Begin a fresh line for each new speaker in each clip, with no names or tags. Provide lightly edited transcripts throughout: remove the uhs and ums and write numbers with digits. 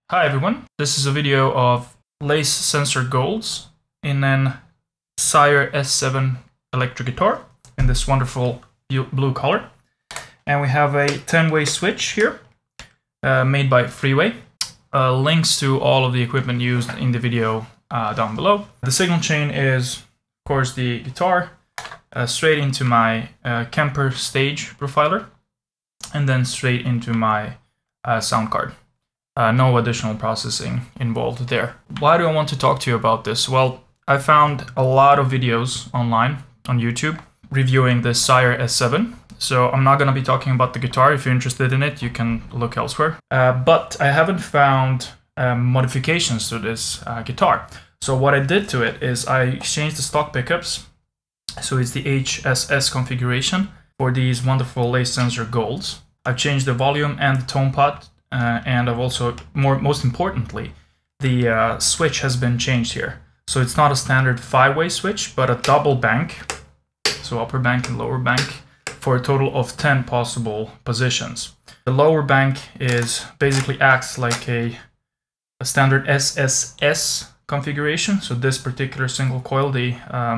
Hi everyone, this is a video of lace sensor golds in an Sire S7 electric guitar in this wonderful blue color. And we have a 10-way switch here made by Freeway. Links to all of the equipment used in the video down below. The signal chain is, of course, the guitar straight into my Kemper stage profiler and then straight into my sound card. No additional processing involved there. Why do I want to talk to you about this? Well, I found a lot of videos online on YouTube reviewing the Sire S7. So I'm not going to be talking about the guitar. If you're interested in it, you can look elsewhere. But I haven't found modifications to this guitar. So what I did to it is I changed the stock pickups. So it's the HSS configuration for these wonderful lace sensor golds. I've changed the volume and the tone pot. And I've also, most importantly, the switch has been changed here. So it's not a standard 5-way switch, but a double bank. So upper bank and lower bank for a total of 10 possible positions. The lower bank basically acts like a standard SSS configuration. So this particular single coil, the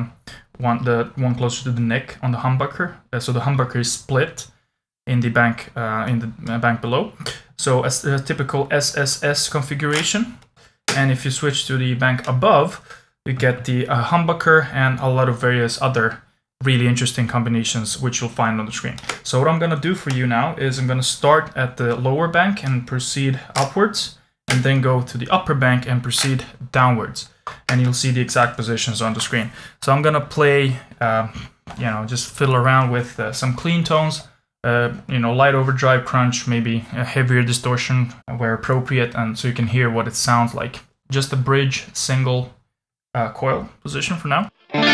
one closer to the neck on the humbucker. So the humbucker is split in the bank below. So as a typical SSS configuration, and if you switch to the bank above, you get the humbucker and a lot of various other really interesting combinations which you'll find on the screen. So what I'm going to do for you now is I'm going to start at the lower bank and proceed upwards, and then go to the upper bank and proceed downwards, and you'll see the exact positions on the screen. So I'm going to play, just fiddle around with some clean tones. Light overdrive, crunch, maybe a heavier distortion where appropriate, and so you can hear what it sounds like. Just a bridge single coil position for now.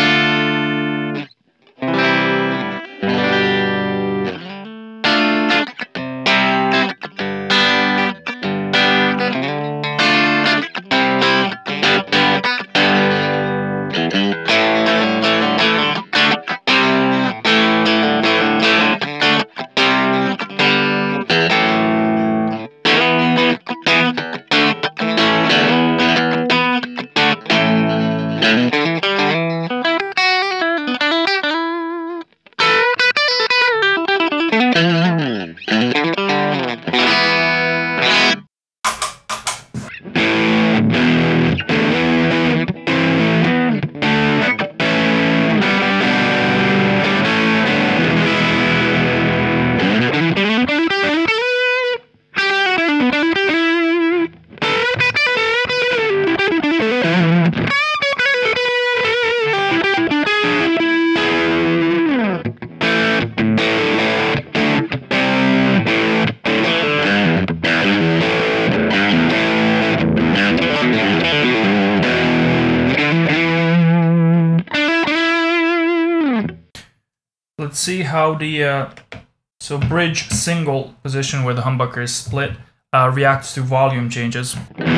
Let's see how the bridge single position where the humbucker is split reacts to volume changes.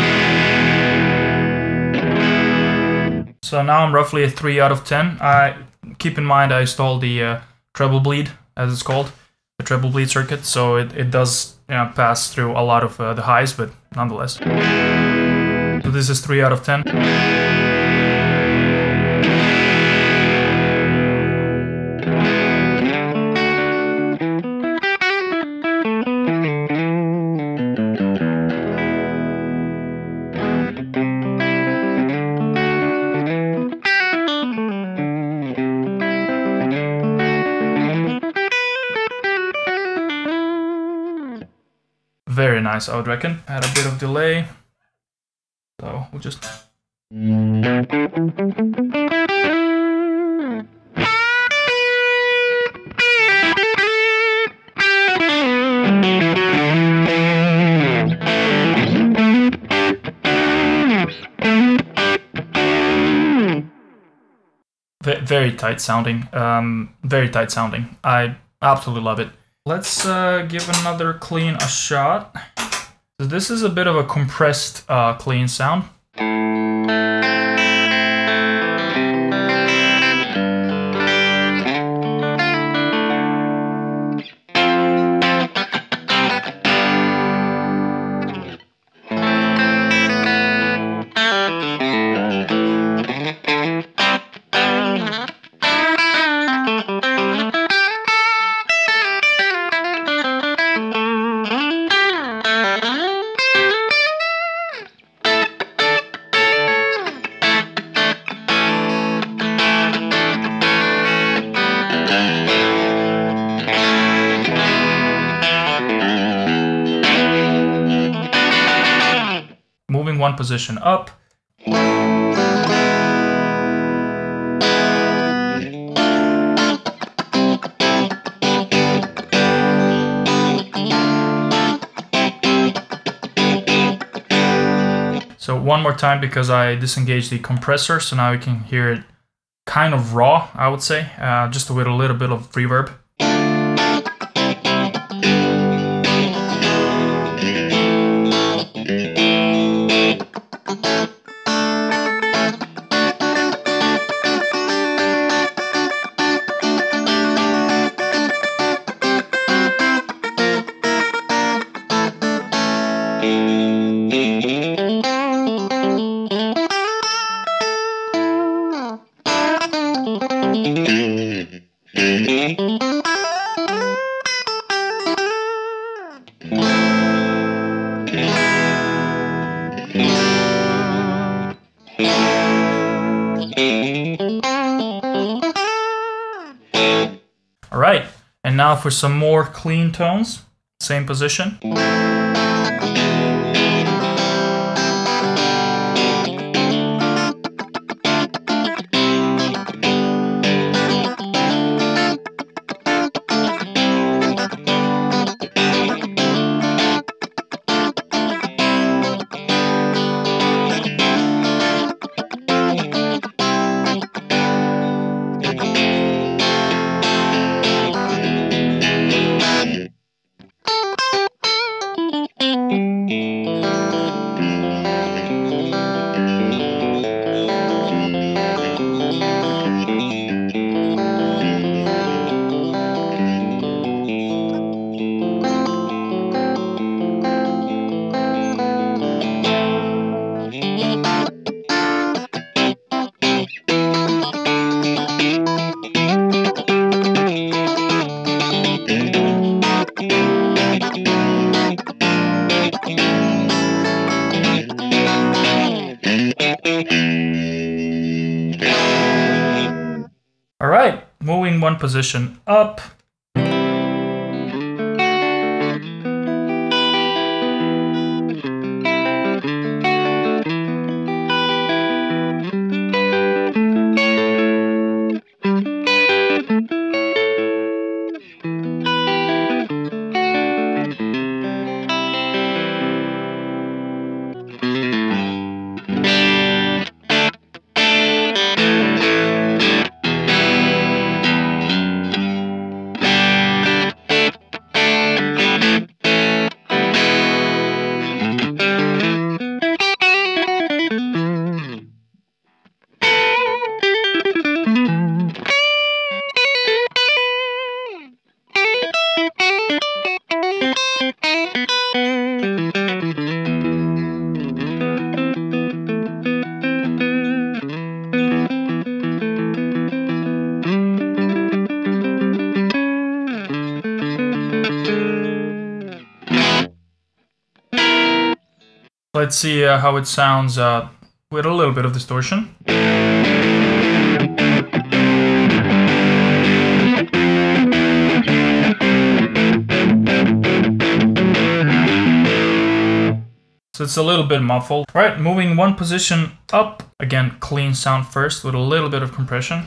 So now I'm roughly a 3 out of 10. Keep in mind I installed the treble bleed, as it's called, the treble bleed circuit, so it does pass through a lot of the highs, but nonetheless. So this is 3 out of 10. Very nice, I would reckon. Had a bit of delay, so we'll just... Very tight sounding. Very tight sounding. I absolutely love it. Let's give another clean a shot. So this is a bit of a compressed clean sound. moving one position up. So one more time, because I disengaged the compressor, so now we can hear it kind of raw, I would say, just with a little bit of reverb. All right, and now for some more clean tones, same position. All right, moving one position up. Let's see how it sounds with a little bit of distortion. So it's a little bit muffled. All right, moving one position up. Again, clean sound first with a little bit of compression.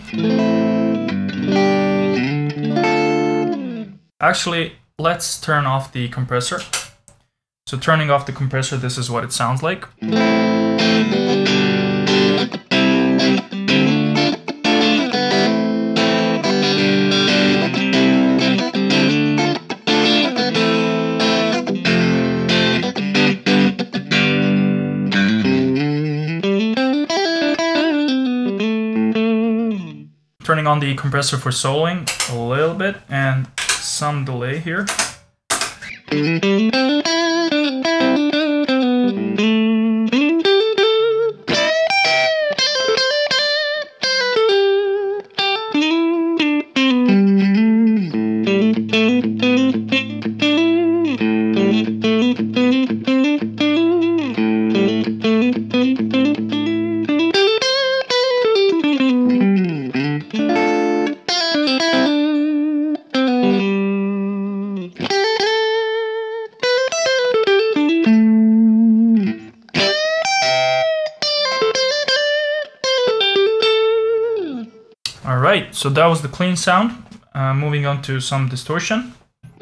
Actually, let's turn off the compressor. So turning off the compressor, this is what it sounds like. Turning on the compressor for soloing a little bit and some delay here. Alright, so that was the clean sound. Moving on to some distortion.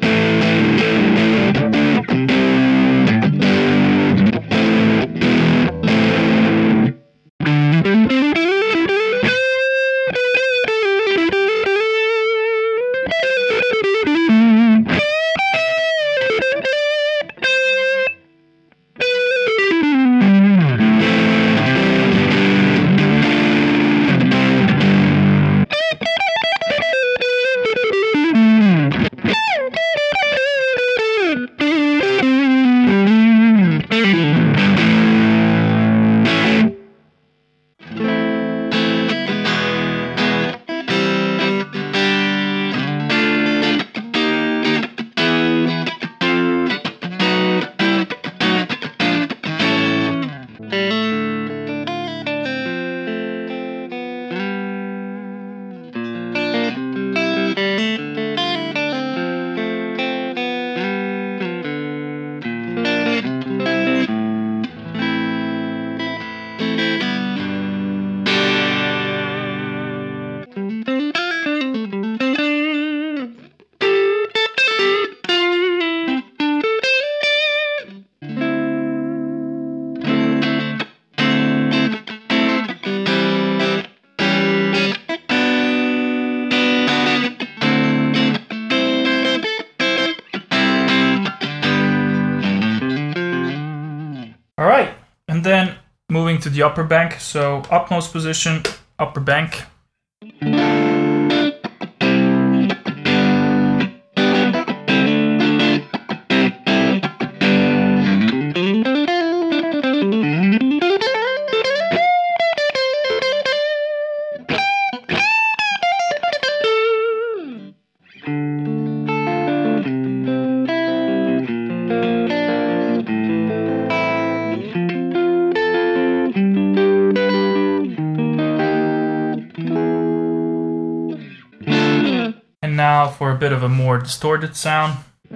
Alright, and then moving to the upper bank, so upmost position, upper bank. And now for a bit of a more distorted sound.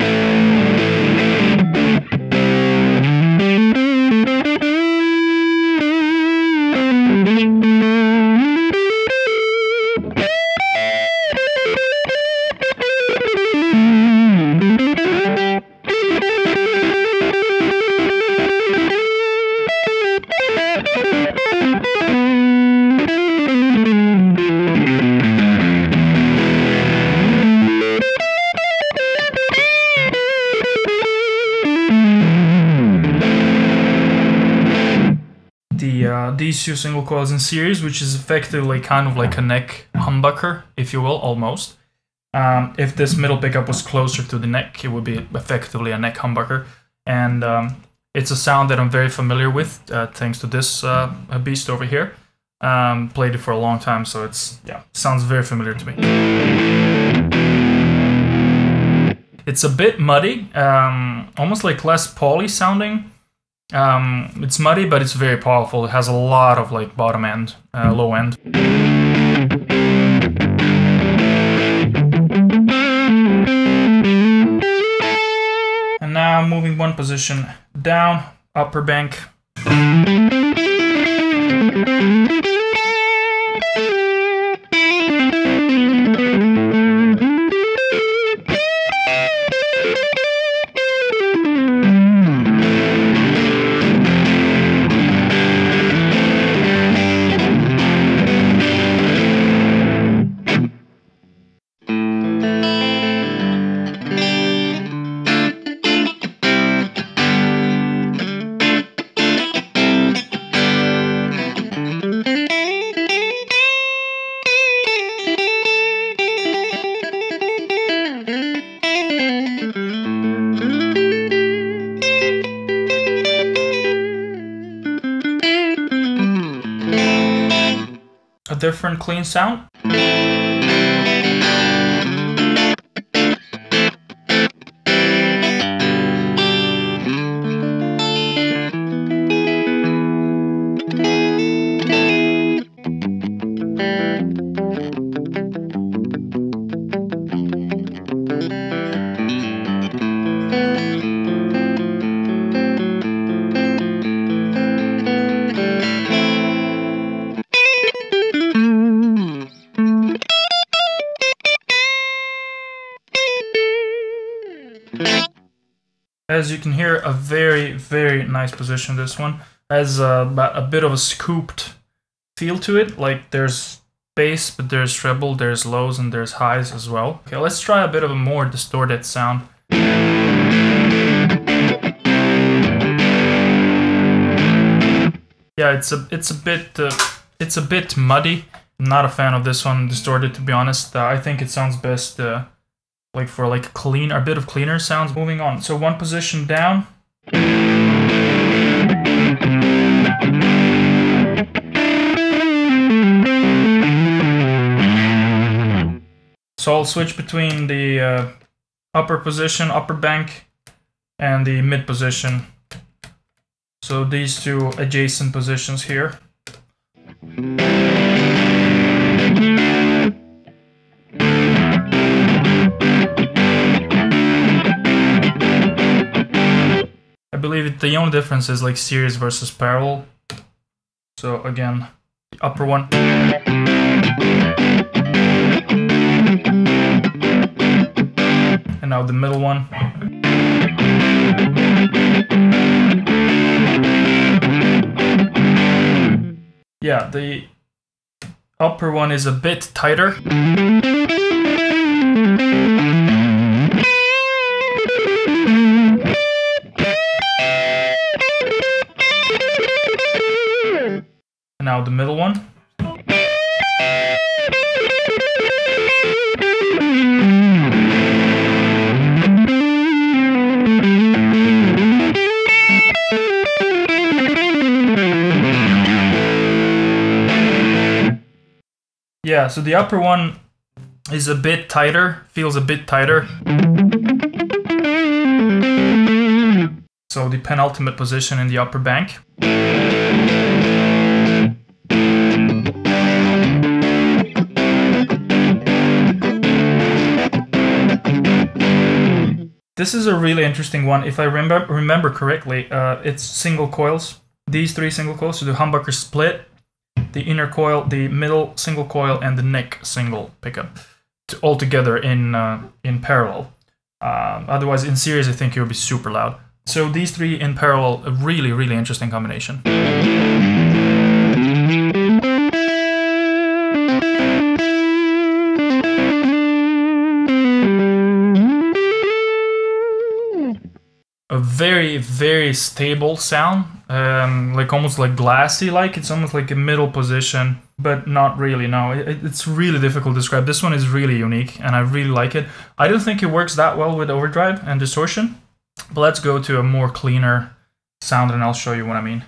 These two single coils in series, which is effectively kind of like a neck humbucker, if you will, almost. If this middle pickup was closer to the neck, it would be effectively a neck humbucker. And it's a sound that I'm very familiar with, thanks to this beast over here. Played it for a long time, so it's, yeah, sounds very familiar to me. It's a bit muddy, almost like Les Paul-y sounding. It's muddy, but it's very powerful. It has a lot of like bottom end, low end. And now moving one position down, upper bank. A different clean sound. As you can hear, a very, very nice position. This one has a bit of a scooped feel to it. Like there's bass, but there's treble, there's lows, and there's highs as well. Okay, let's try a bit of a more distorted sound. Yeah, it's a bit muddy. I'm not a fan of this one distorted, to be honest. I think it sounds best like for like a bit of cleaner sounds. Moving on. So one position down. So I'll switch between the upper position, upper bank, and the mid position. So these two adjacent positions here. I believe the only difference is like series versus parallel. So again, the upper one. And now the middle one. Yeah, the upper one is a bit tighter. And now the middle one. Yeah, so the upper one is a bit tighter, feels a bit tighter. So the penultimate position in the upper bank. This is a really interesting one. If I remember correctly, it's single coils. These three single coils, so the humbucker split, the inner coil, the middle single coil, and the neck single pickup, all together in parallel. Otherwise, in series, I think it would be super loud. So these three in parallel, a really, really interesting combination. A very, very stable sound, like almost like glassy, like it's almost like a middle position, but not really. No, it's really difficult to describe. This one is really unique, and I really like it. I don't think it works that well with overdrive and distortion, but let's go to a more cleaner sound, and I'll show you what I mean.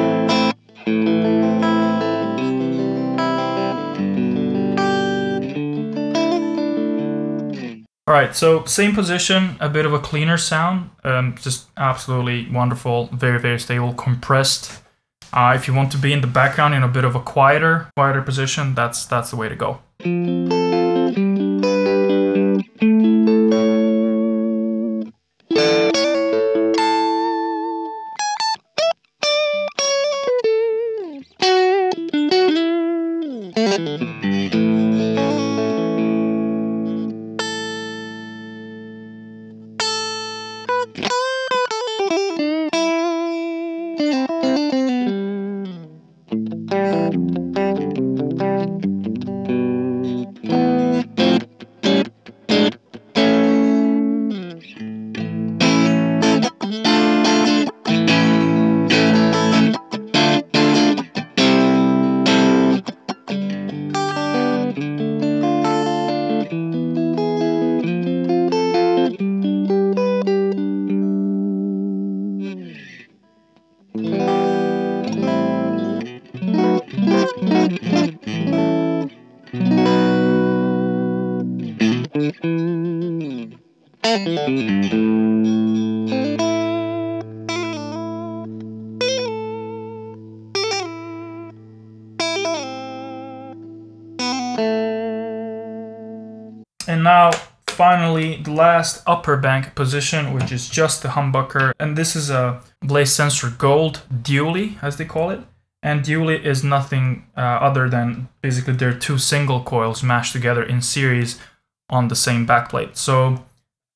Alright, so same position, a bit of a cleaner sound, just absolutely wonderful, very, very stable, compressed. If you want to be in the background in a bit of a quieter position, that's the way to go. And now, finally, the last upper bank position, which is just the humbucker. And this is a Blaze Sensor Gold Dually, as they call it. And Dually is nothing other than basically they're two single coils mashed together in series on the same backplate. So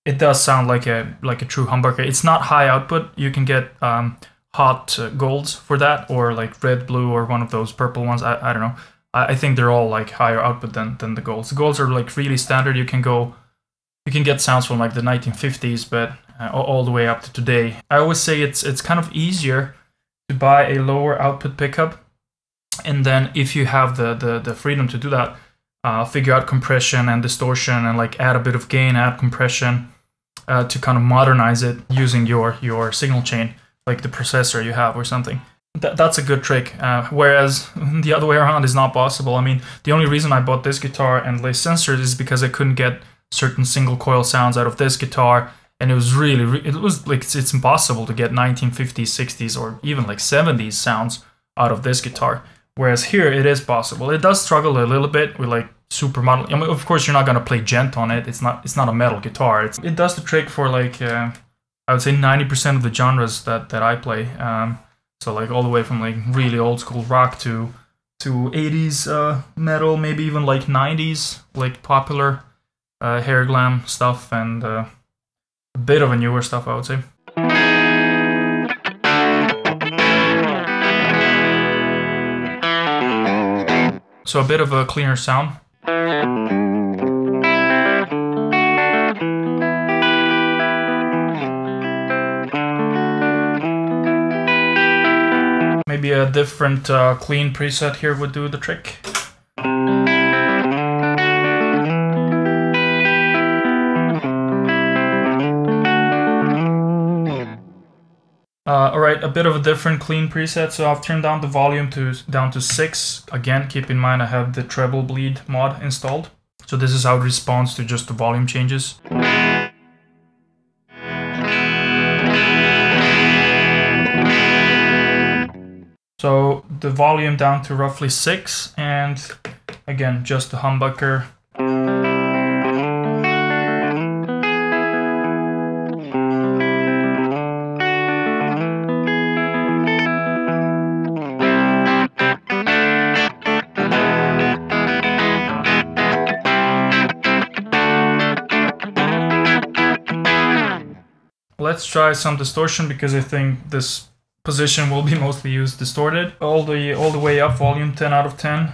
it does sound like a true humbucker. It's not high output. You can get hot golds for that, or like red, blue, or one of those purple ones. I don't know. I think they're all like higher output than the golds. The golds are like really standard. You can get sounds from like the 1950s, but all the way up to today. I always say it's kind of easier to buy a lower output pickup, and then if you have the freedom to do that, figure out compression and distortion and like add a bit of gain, add compression to kind of modernize it using your signal chain, like the processor you have or something. That's a good trick, whereas the other way around is not possible. I mean, the only reason I bought this guitar and Lace sensors is because I couldn't get certain single coil sounds out of this guitar, and it was it's impossible to get 1950s, 60s, or even like 70s sounds out of this guitar. Whereas here it is possible. It does struggle a little bit with like super model. I mean, of course you're not gonna play gent on it. It's not a metal guitar. It does the trick for like I would say 90% of the genres that I play. So like all the way from like really old school rock to 80s metal, maybe even like 90s like popular hair glam stuff, and a bit of a newer stuff, I would say. So a bit of a cleaner sound. Maybe a different clean preset here would do the trick. Alright, a bit of a different clean preset, so I've turned down the volume down to 6. Again, keep in mind I have the treble bleed mod installed. So this is how it responds to just the volume changes. So the volume down to roughly 6, and again, just the humbucker. Let's try some distortion, because I think this position will be mostly used distorted. All the way up, volume 10 out of 10.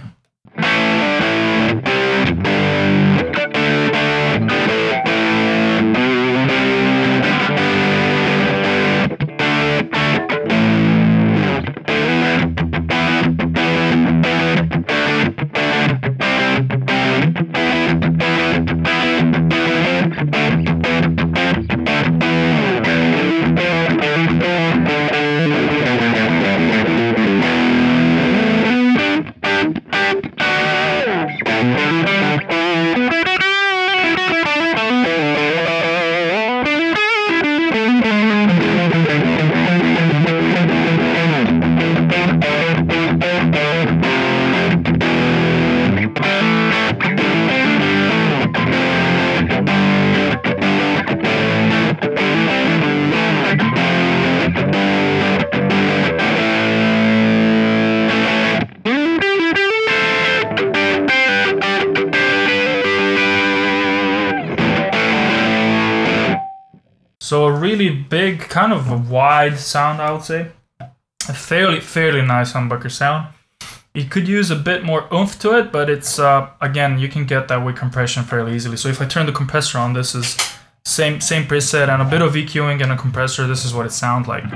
So a really big, kind of a wide sound, I would say. A fairly nice humbucker sound. You could use a bit more oomph to it, but it's again, you can get that with compression fairly easily. So if I turn the compressor on, this is same preset and a bit of EQing and a compressor. This is what it sounds like.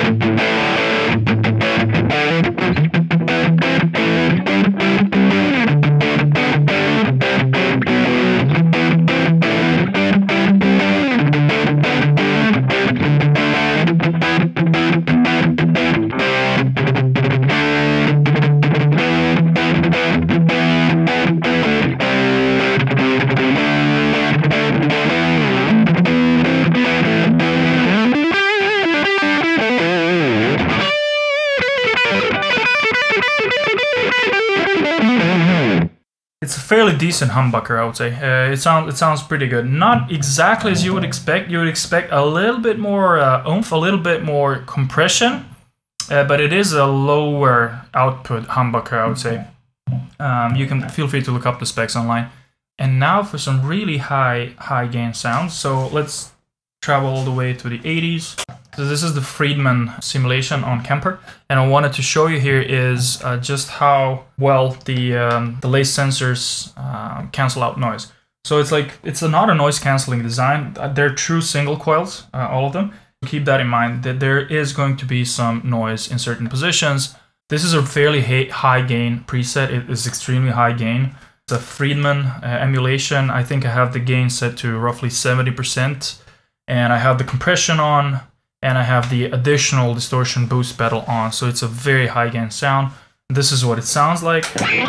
It's a fairly decent humbucker, I would say. It sounds pretty good. Not exactly as you would expect. You would expect a little bit more oomph, a little bit more compression, but it is a lower output humbucker, I would say. You can feel free to look up the specs online. And now for some really high gain sounds. So let's travel all the way to the 80s. So this is the Friedman simulation on Kemper, and I wanted to show you here is just how well the lace sensors cancel out noise. So it's not a noise cancelling design. They're true single coils, all of them. Keep that in mind, that there is going to be some noise in certain positions. This is a fairly high gain preset. It is extremely high gain. It's a Friedman emulation. I think I have the gain set to roughly 70%, and I have the compression on, and I have the additional distortion boost pedal on. So it's a very high gain sound. This is what it sounds like.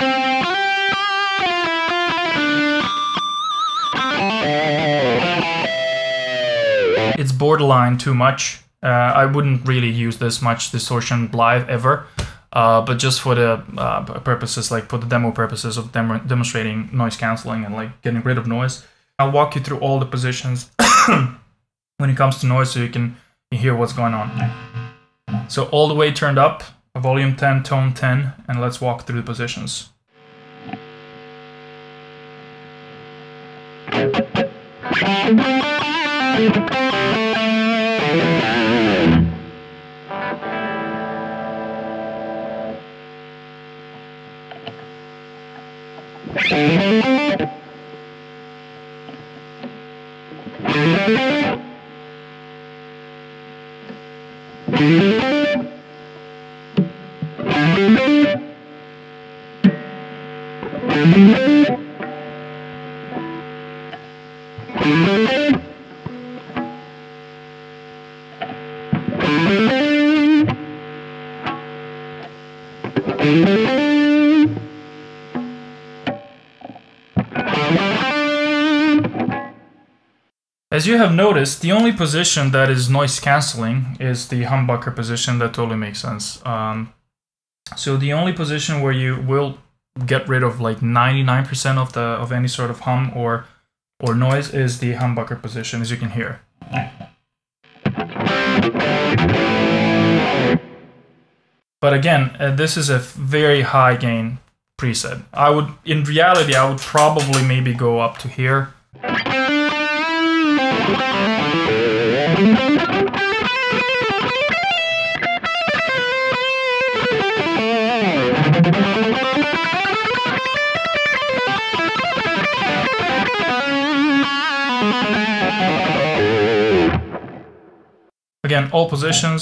It's borderline too much. I wouldn't really use this much distortion live ever, but just for the purposes, like for the demo purposes of demonstrating noise cancelling and like getting rid of noise. I'll walk you through all the positions when it comes to noise so you can hear what's going on. So all the way turned up, volume 10, tone 10, and let's walk through the positions. As you have noticed, the only position that is noise cancelling is the humbucker position. That totally makes sense. So the only position where you will get rid of like 99% of any sort of hum or noise is the humbucker position, as you can hear. But again, this is a very high gain preset. In reality, I would probably maybe go up to here. Again, all positions.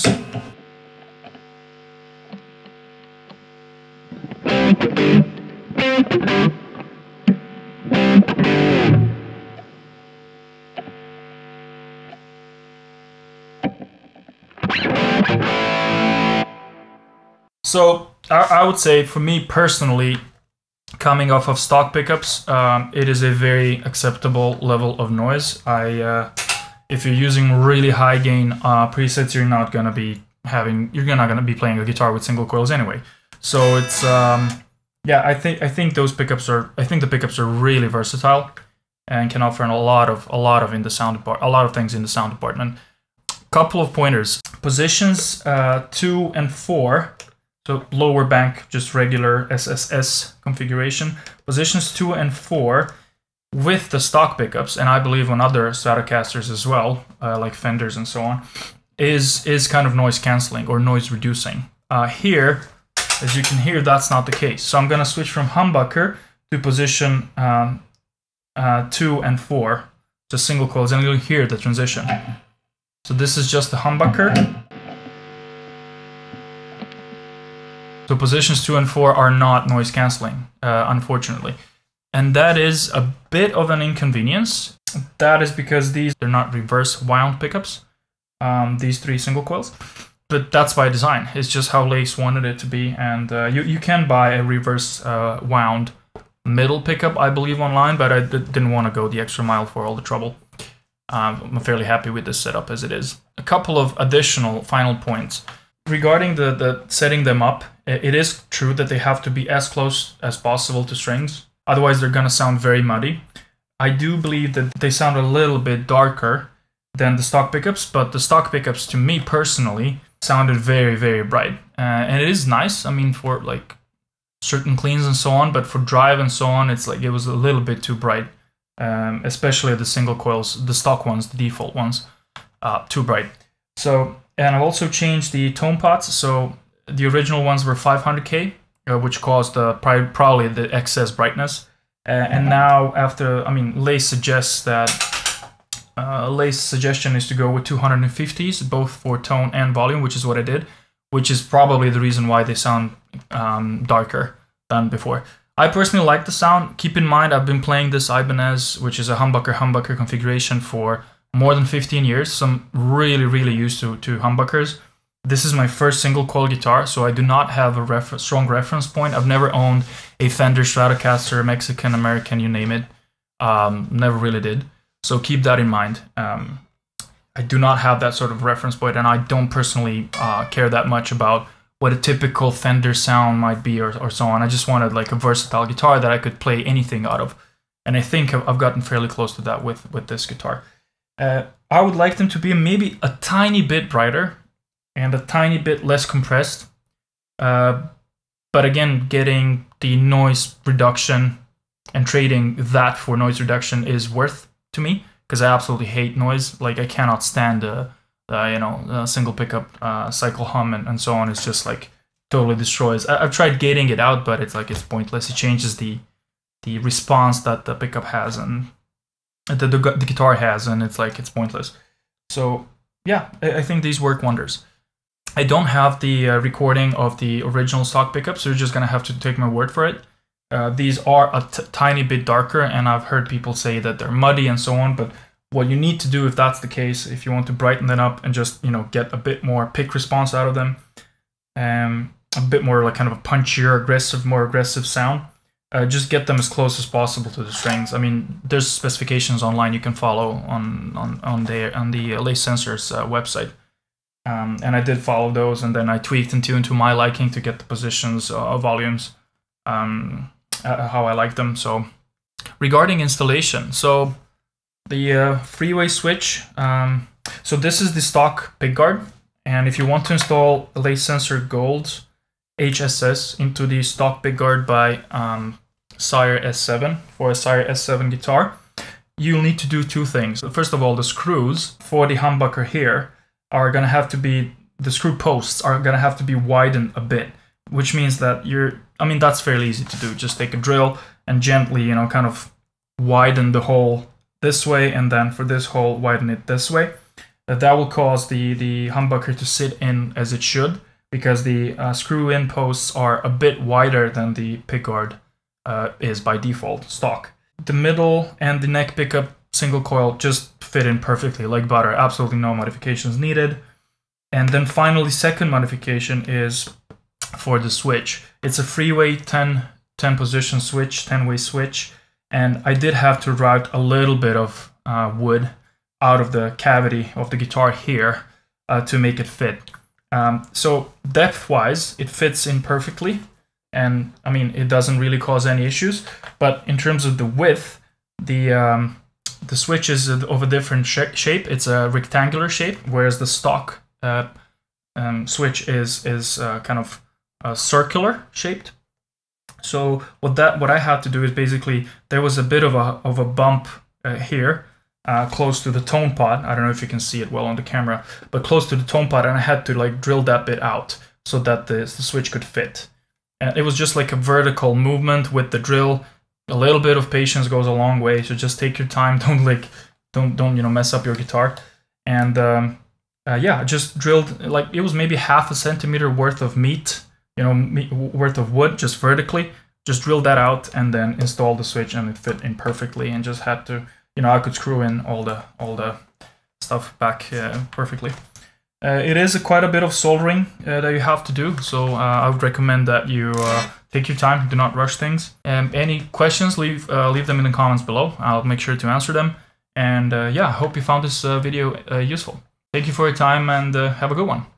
So I would say, for me personally, coming off of stock pickups, it is a very acceptable level of noise. If you're using really high gain presets, you're not gonna be playing a guitar with single coils anyway. So it's yeah, I think the pickups are really versatile and can offer a lot of things in the sound department. Couple of pointers: positions 2 and 4. So lower bank, just regular SSS configuration. Positions 2 and 4 with the stock pickups, and I believe on other Stratocasters as well, like Fenders and so on, is kind of noise cancelling or noise reducing. Here, as you can hear, that's not the case. So I'm gonna switch from humbucker to position 2 and 4, just single coils, and you'll hear the transition. So this is just the humbucker. So positions 2 and 4 are not noise cancelling, unfortunately. And that is a bit of an inconvenience. That is because they're not reverse wound pickups, these 3 single coils. But that's by design. It's just how Lace wanted it to be. And you can buy a reverse wound middle pickup, I believe, online, but I didn't want to go the extra mile for all the trouble. I'm fairly happy with this setup as it is. A couple of additional final points. Regarding the setting them up, it is true that they have to be as close as possible to strings. Otherwise, they're going to sound very muddy. I do believe that they sound a little bit darker than the stock pickups, but the stock pickups, to me personally, sounded very, very bright. And it is nice, I mean, for like certain cleans and so on, but for drive and so on, it's like it was a little bit too bright, especially the single coils, the stock ones, the default ones. too bright. So, and I've also changed the tone pots. So the original ones were 500K, which caused probably the excess brightness. And now after, I mean, Lace suggests that, Lace's suggestion is to go with 250s, both for tone and volume, which is what I did, which is probably the reason why they sound darker than before. I personally like the sound. Keep in mind, I've been playing this Ibanez, which is a humbucker configuration, for more than 15 years. So I'm really used to humbuckers. This is my first single coil guitar, so I do not have a strong reference point. I've never owned a Fender Stratocaster, Mexican, American, you name it. Never really did. So keep that in mind. I do not have that sort of reference point, and I don't personally care that much about what a typical Fender sound might be or so on. I just wanted like a versatile guitar that I could play anything out of. And I think I've gotten fairly close to that with this guitar. I would like them to be maybe a tiny bit brighter and a tiny bit less compressed. But again, getting the noise reduction and trading that for noise reduction is worth to me, because I absolutely hate noise. Like, I cannot stand single pickup cycle hum and so on. It's just like totally destroys. I've tried gating it out, but it's pointless. It changes the response that the pickup has and the guitar has, and it's pointless. So yeah, I think these work wonders. I don't have the recording of the original stock pickup, so you're just gonna have to take my word for it. These are a tiny bit darker, and I've heard people say that they're muddy and so on, but what you need to do, if that's the case, if you want to brighten them up and just, get a bit more pick response out of them, a bit more like kind of a punchier, more aggressive sound, just get them as close as possible to the strings. I mean, there's specifications online you can follow on the Lace Sensors website. And I did follow those, and then I tweaked and tuned to my liking to get the positions of volumes, how I like them. So regarding installation, so the freeway switch, so this is the stock pickguard, and if you want to install Lace Sensor Gold HSS into the stock pickguard by Sire S7 for a Sire S7 guitar, you'll need to do two things. First of all, the screws for the humbucker here are going to have to be, the screw posts are going to have to be widened a bit, which means that that's fairly easy to do. Just take a drill and gently, kind of widen the hole this way, and then for this hole, widen it this way. That will cause the humbucker to sit in as it should, because the screw-in posts are a bit wider than the pickguard is by default, stock. The middle and the neck pickup single coil just fit in perfectly like butter, absolutely no modifications needed. And then finally, second modification is for the switch. It's a freeway 10 position switch, 10-way switch, and I did have to route a little bit of wood out of the cavity of the guitar here to make it fit. So depth-wise, it fits in perfectly, and I mean, it doesn't really cause any issues. But in terms of the width, the switch is of a different shape. It's a rectangular shape, whereas the stock switch is kind of circular shaped. So what I had to do is basically, there was a bit of a bump here, close to the tone pot. I don't know if you can see it well on the camera, but close to the tone pot, and I had to like drill that bit out so that the switch could fit. And it was just like a vertical movement with the drill. A little bit of patience goes a long way, so just take your time. Don't mess up your guitar. And yeah, just drilled, like, it was maybe half a centimeter worth of meat, worth of wood, just vertically. Just drilled that out and then installed the switch, and it fit in perfectly. And just had to, I could screw in all the stuff back perfectly. It is quite a bit of soldering that you have to do, so I would recommend that you take your time, do not rush things. Any questions, leave them in the comments below. I'll make sure to answer them. And yeah, I hope you found this video useful. Thank you for your time, and have a good one.